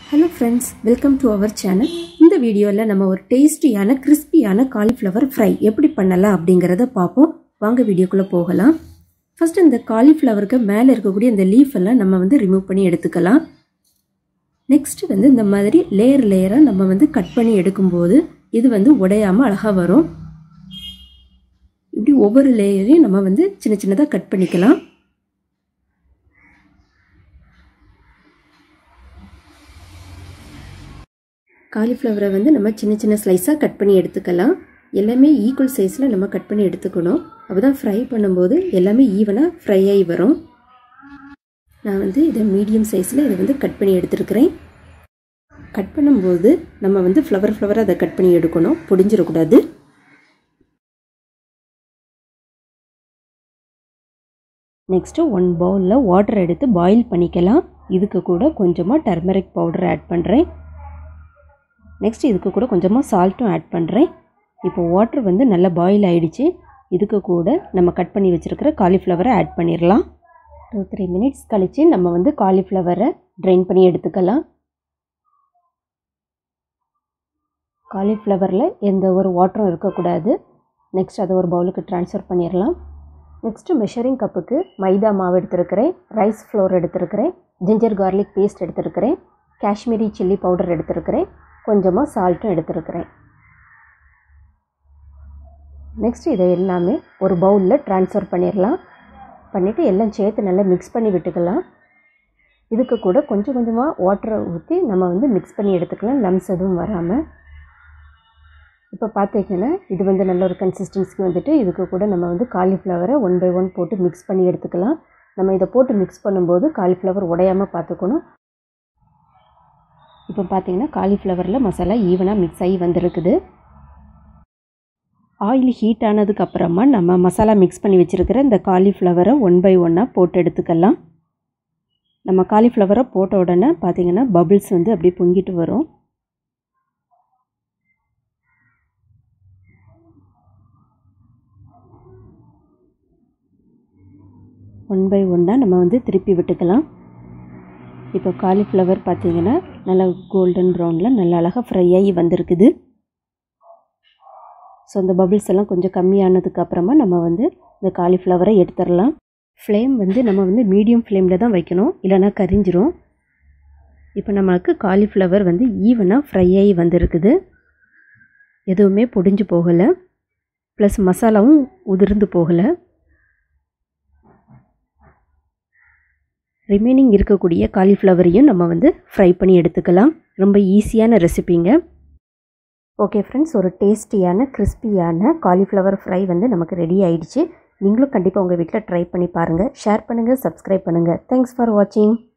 Hello friends, welcome to our channel. இந்த வீடியோல நம்ம ஒரு டேஸ்டியான கிறிஸ்பியான காலிஃப்ளவர் ஃப்ரை எப்படி பண்ணலாம் அப்படிங்கறத பாப்போம். வாங்க வீடியோக்குள்ள போகலாம். ஃபர்ஸ்ட் இந்த காலிஃப்ளவருக்கு மேல இருக்கக்கூடிய இந்த லீஃப் எல்லாம் நம்ம ரிமூவ் பண்ணி எடுத்துக்கலாம். நெக்ஸ்ட் இந்த மாதிரி லேயரா நம்ம கட் பண்ணி எடுக்கும்போது இது உடையாம அழகா வரும். இப்படி ஒவ்வொரு லேயரையும் நம்ம சின்ன சின்னதா கட் பண்ணிக்கலாம். காலிஃப்ளவரை நம்ம சின்ன சின்ன ஸ்லைஸாக கட் பண்ணி எடுத்துக்கலாம். எல்லாமே ஈக்குவல் சைஸில் நம்ம கட் பண்ணி எடுத்துக்கணும். அப்போ தான் ஃப்ரை பண்ணும்போது எல்லாமே ஈவனாக ஃப்ரை ஆகி வரும். நான் இதை மீடியம் சைஸில் இதை கட் பண்ணி எடுத்துருக்கிறேன். கட் பண்ணும்போது நம்ம ஃப்ளவராக அதை கட் பண்ணி எடுக்கணும், பொடிஞ்சிடக்கூடாது. நெக்ஸ்ட்டு 1 பவுலில் வாட்டர் எடுத்து பாயில் பண்ணிக்கலாம். இதுக்கு கூட கொஞ்சமாக டர்மரிக் பவுடர் ஆட் பண்ணுறேன். நெக்ஸ்ட் இதுக்கு கூட கொஞ்சமாக சால்ட்டும் ஆட் பண்ணுறேன். இப்போ வாட்டர் நல்லா பாயில் ஆகிடுச்சு. இதுக்கு கூட நம்ம கட் பண்ணி வச்சுருக்கிற காலிஃப்ளவரை ஆட் பண்ணிடலாம். 2-3 மினிட்ஸ் கழித்து நம்ம காலிஃப்ளவரை ட்ரைன் பண்ணி எடுத்துக்கலாம். காலிஃப்ளவரில் எந்த ஒரு வாட்டரும் இருக்கக்கூடாது. நெக்ஸ்ட் அதை ஒரு பவுலுக்கு ட்ரான்ஸ்ஃபர் பண்ணிடலாம். நெக்ஸ்ட்டு மெஷரிங் கப்புக்கு மைதா மாவு எடுத்துருக்கிறேன், ரைஸ் ஃப்ளோர் எடுத்துருக்கிறேன், ஜிஞ்சர் கார்லிக் பேஸ்ட் எடுத்துருக்கிறேன், காஷ்மீரி சில்லி பவுடர் எடுத்துருக்கிறேன், கொஞ்சமாக சால்ட்டும் எடுத்துருக்கிறேன். நெக்ஸ்ட் இதை எல்லாமே ஒரு பவுலில் ட்ரான்ஸ்ஃபர் பண்ணிடலாம். பண்ணிவிட்டு எல்லாம் சேர்த்து நல்லா மிக்ஸ் பண்ணி விட்டுக்கலாம். இதுக்கு கூட கொஞ்சமாக வாட்டரை ஊற்றி நம்ம மிக்ஸ் பண்ணி எடுத்துக்கலாம், லம்ஸ் எதுவும் வராமல். இப்போ பார்த்தீங்கன்னா இது நல்ல ஒரு கன்சிஸ்டன்சிக்கு இதுக்கு கூட நம்ம காலிஃப்ளவரை 1 by 1 போட்டு மிக்ஸ் பண்ணி எடுத்துக்கலாம். நம்ம இதை போட்டு மிக்ஸ் பண்ணும்போது காலிஃப்ளவர் உடையாமல் பார்த்துக்கணும். இப்போ பார்த்தீங்கன்னா காலிஃப்ளவரில் மசாலா ஈவனாக மிக்ஸ் ஆகி வந்திருக்குது. ஆயில் ஹீட் ஆனதுக்கப்புறமா நம்ம மசாலா மிக்ஸ் பண்ணி வச்சுருக்கிற இந்த காலிஃப்ளவரை 1 by 1 போட்டு எடுத்துக்கலாம். நம்ம காலிஃப்ளவரை போட்ட உடனே பார்த்தீங்கன்னா பபிள்ஸ் அப்படியே பொங்கிட்டு வரும். ஒன் பை ஒன்னாக நம்ம திருப்பி விட்டுக்கலாம். இப்போ காலிஃப்ளவர் பார்த்தீங்கன்னா நல்லா கோல்டன் ப்ரௌனில் நல்லா அழகாக ஃப்ரை ஆகி வந்திருக்குது. ஸோ அந்த பபிள்ஸ் எல்லாம் கொஞ்சம் கம்மியானதுக்கப்புறமா நம்ம இந்த காலிஃப்ளவரை எடுத்துடலாம். ஃப்ளேம் நம்ம மீடியம் ஃப்ளேமில் தான் வைக்கணும், இல்லைனா கரிஞ்சிரும். இப்போ நமக்கு காலிஃப்ளவர் ஈவனாக ஃப்ரை ஆகி வந்திருக்குது. எதுவுமே பொடிஞ்சு போகலை, ப்ளஸ் மசாலாவும் உதிர்ந்து போகலை. ரிமைனிங் இருக்கக்கூடிய காலிஃப்ளவரையும் நம்ம ஃப்ரை பண்ணி எடுத்துக்கலாம். ரொம்ப ஈஸியான ரெசிபிங்க. ஓகே ஃப்ரெண்ட்ஸ், ஒரு டேஸ்டியான கிறிஸ்பியான காலிஃப்ளவர் ஃப்ரை நமக்கு ரெடி ஆயிடுச்சு. நீங்களும் கண்டிப்பாக உங்கள் வீட்டில் ட்ரை பண்ணி பாருங்கள். ஷேர் பண்ணுங்கள், சப்ஸ்கிரைப் பண்ணுங்கள். தேங்க்ஸ் ஃபார் வாட்சிங்.